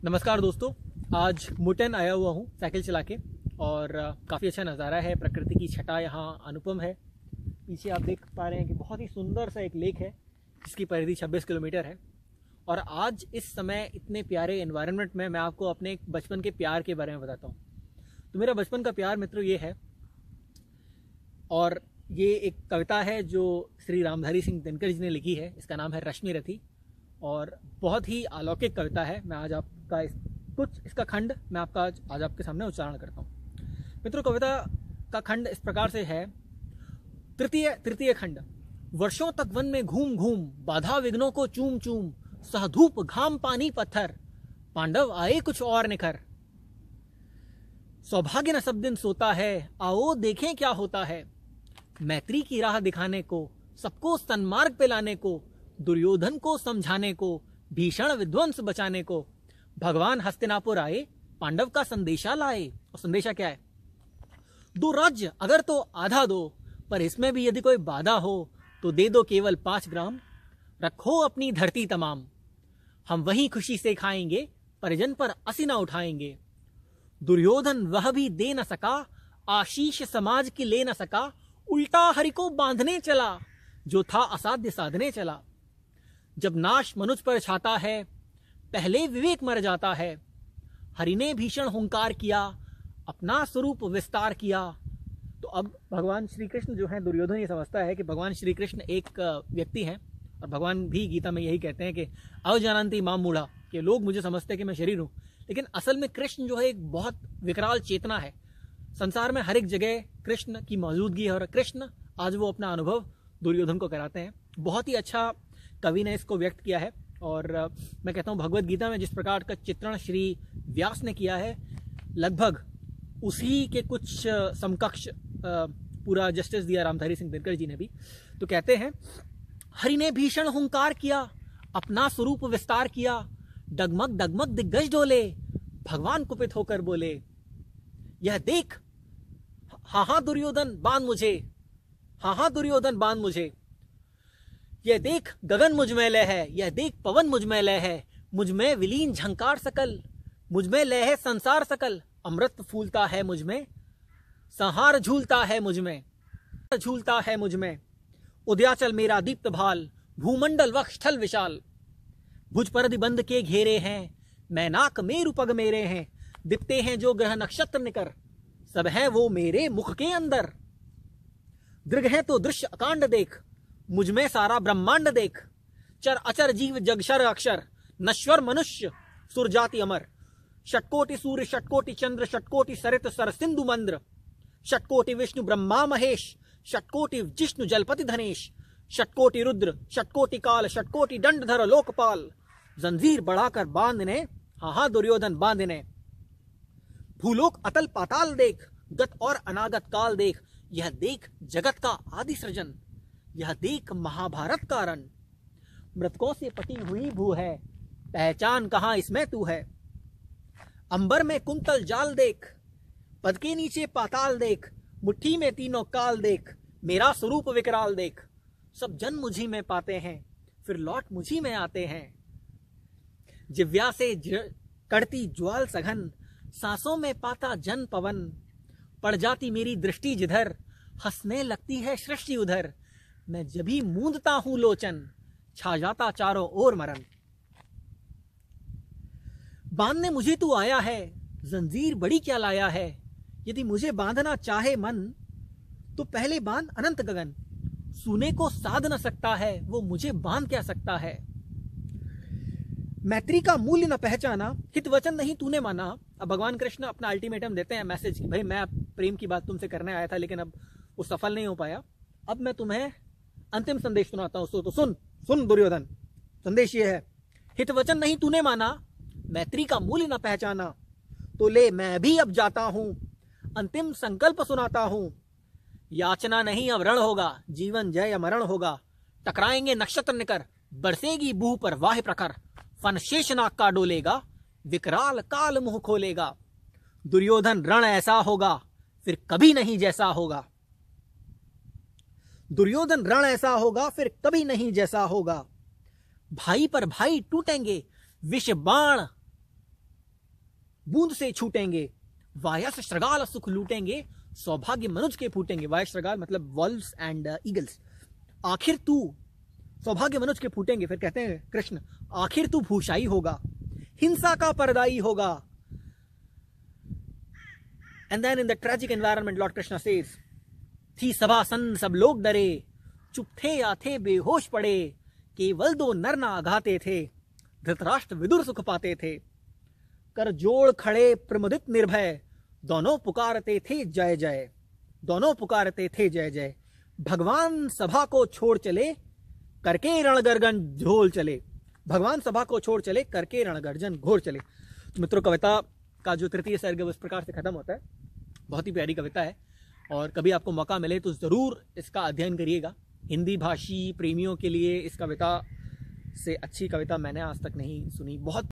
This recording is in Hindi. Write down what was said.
नमस्कार दोस्तों, आज मुटन आया हुआ हूँ साइकिल चला के और काफ़ी अच्छा नज़ारा है। प्रकृति की छटा यहाँ अनुपम है। पीछे आप देख पा रहे हैं कि बहुत ही सुंदर सा एक लेक है जिसकी परिधि 26 किलोमीटर है। और आज इस समय इतने प्यारे एनवायरनमेंट में मैं आपको अपने एक बचपन के प्यार के बारे में बताता हूँ। तो मेरा बचपन का प्यार मित्रों ये है, और ये एक कविता है जो श्री रामधारी सिंह दिनकर जी ने लिखी है। इसका नाम है रश्मि रथी और बहुत ही अलौकिक कविता है। मैं आज आपका कुछ इसका खंड मैं आपका आज आपके सामने उच्चारण करता हूँ। मित्रों, कविता का खंड इस प्रकार से है। तृतीय खंड। वर्षों तक वन में घूम घूम, बाधा विघ्नों को चूम चूम, सहधूप घाम पानी पत्थर, पांडव आए कुछ और निखर। सौभाग्य न सब दिन सोता है, आओ देखें क्या होता है। मैत्री की राह दिखाने को, सबको सन्मार्ग पे लाने को, दुर्योधन को समझाने को, भीषण विध्वंस बचाने को, भगवान हस्तिनापुर आए, पांडव का संदेशा लाए। और संदेशा क्या है? दो राज्य अगर तो आधा दो, पर इसमें भी यदि कोई बाधा हो तो दे दो केवल 5 ग्राम। रखो अपनी धरती तमाम, हम वहीं खुशी से खाएंगे, परिजन पर असी न उठाएंगे। दुर्योधन वह भी दे न सका, आशीष समाज की ले न सका, उल्टा हरि को बांधने चला, जो था असाध्य साधने चला। जब नाश मनुष्य पर छाता है, पहले विवेक मर जाता है। हरि ने भीषण हुंकार किया, अपना स्वरूप विस्तार किया। तो अब भगवान श्री कृष्ण जो है, दुर्योधन ये समझता है कि भगवान श्री कृष्ण एक व्यक्ति हैं, और भगवान भी गीता में यही कहते हैं कि अवजानन्ति माम मूढ़ा, कि लोग मुझे समझते हैं कि मैं शरीर हूँ, लेकिन असल में कृष्ण जो है एक बहुत विकराल चेतना है। संसार में हर एक जगह कृष्ण की मौजूदगी है, और कृष्ण आज वो अपना अनुभव दुर्योधन को कराते हैं। बहुत ही अच्छा कवि ने इसको व्यक्त किया है। और मैं कहता हूँ भगवत गीता में जिस प्रकार का चित्रण श्री व्यास ने किया है, लगभग उसी के कुछ समकक्ष पूरा जस्टिस दिया रामधारी सिंह दिनकर जी ने भी। तो कहते हैं, हरि ने भीषण हुंकार किया, अपना स्वरूप विस्तार किया, डगमग डगमग दिग्गज डोले, भगवान कुपित होकर बोले, यह देख हाँ दुर्योधन बांध मुझे, हाँ दुर्योधन बांध मुझे। यह देख गगन मुझ में लय है, यह देख पवन मुझ में लय है, मुझ में विलीन झंकार सकल, मुझ में लय है संसार सकल। अमृत फूलता है मुझ में, संहार झूलता है मुझ में, झूलता है मुझ में। उदयाचल मेरा दीप्त भाल, भूमंडल वक्ष स्थल विशाल। भुज परदि बंद के घेरे हैं, मैनाक मेरु पग मेरे हैं। दिखते हैं जो ग्रह नक्षत्र निकर, सब है वो मेरे मुख के अंदर। दृग है तो दृश्य अकांड देख, मुझ में सारा ब्रह्मांड देख। चर अचर जीव जगशर अक्षर, नश्वर मनुष्य सुर जाति अमर। षटकोटि सूर्य षटकोटि चंद्र, षटकोटि सरित सर सिंधु मंद्र। षटकोटि विष्णु ब्रह्मा महेश, षटकोटि जिष्णु जलपति धनेश। षटकोटि रुद्र षटकोटि काल, षटकोटि दंडधर लोकपाल। जंजीर बढ़ाकर बांधने, हाँ दुर्योधन बांधने। भूलोक अतल पाताल देख, गत और अनागत काल देख। यह देख जगत का आदि सृजन, यह देख महाभारत का रण। मृतकों से पटी हुई भू है, पहचान कहां इसमें तू है। अंबर में कुंतल जाल देख, पद के नीचे पाताल देख। मुट्ठी में तीनों काल देख, मेरा स्वरूप विकराल देख। सब जन मुझी में पाते हैं, फिर लौट मुझी में आते हैं। जिव्या से कड़ती ज्वाल सघन, सांसों में पाता जन पवन। पड़ जाती मेरी दृष्टि जिधर, हंसने लगती है सृष्टि उधर। मैं जभी मूंदता हूं लोचन, छा जाता चारों ओर मरण। बांधने मुझे तू आया है, जंजीर बड़ी क्या लाया है। यदि मुझे बांधना चाहे मन, तो पहले बांध अनंत गगन। सुने को साध न सकता है, वो मुझे बांध क्या सकता है। मैत्री का मूल्य न पहचाना, हित वचन नहीं तूने माना। अब भगवान कृष्ण अपना अल्टीमेटम देते हैं, मैसेज कि भाई मैं प्रेम की बात तुमसे करने आया था, लेकिन अब वो सफल नहीं हो पाया। अब मैं तुम्हें अंतिम संदेश सुनाता हूं, तो सुन दुर्योधन। संदेश ये है, हित वचन नहीं तूने माना, मैत्री का मूल्य न पहचाना, तो ले मैं भी अब जाता हूं, अंतिम संकल्प सुनाता हूं। याचना नहीं अब रण होगा, जीवन जय या मरण होगा। टकराएंगे नक्षत्र निकर, बरसेगी बूह पर वाह प्रखर। फन शेषनाग का डोलेगा, विकराल काल मुंह खोलेगा। दुर्योधन रण ऐसा होगा, फिर कभी नहीं जैसा होगा। दुर्योधन रण ऐसा होगा, फिर कभी नहीं जैसा होगा। भाई पर भाई टूटेंगे, विष बाण बूंद से छूटेंगे, वायस श्रगाल सुख लूटेंगे, सौभाग्य मनुज के फूटेंगे। वायस श्रगाल मतलब वॉल्व्स एंड ईगल्स। आखिर तू, सौभाग्य मनुज के फूटेंगे। फिर कहते हैं कृष्ण, आखिर तू भूषाई होगा, हिंसा का परदाई होगा। And then in the tragic environment lord Krishna says, थी सभा सन सब लोग डरे, चुप थे या थे बेहोश पड़े, केवल दो नर ना आघाते थे, धृतराष्ट्र विदुर सुख पाते थे। कर जोड़ खड़े प्रमुदित निर्भय, दोनों पुकारते थे जय जय, दोनों पुकारते थे जय जय। भगवान सभा को छोड़ चले, करके रणगर्जन घोल चले। भगवान सभा को छोड़ चले, करके रणगर्जन घोर चले। तो मित्रों, कविता का जो तृतीय सर्ग इस प्रकार से खत्म होता है। बहुत ही प्यारी कविता है और कभी आपको मौका मिले तो जरूर इसका अध्ययन करिएगा। हिंदी भाषी प्रेमियों के लिए इस कविता से अच्छी कविता मैंने आज तक नहीं सुनी। बहुत